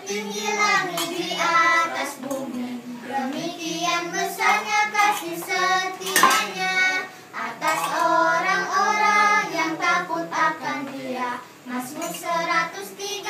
tinggi langit di atas bumi. Demikian besarnya kasih setianya atas orang-orang yang takut akan Dia. Mazmur 103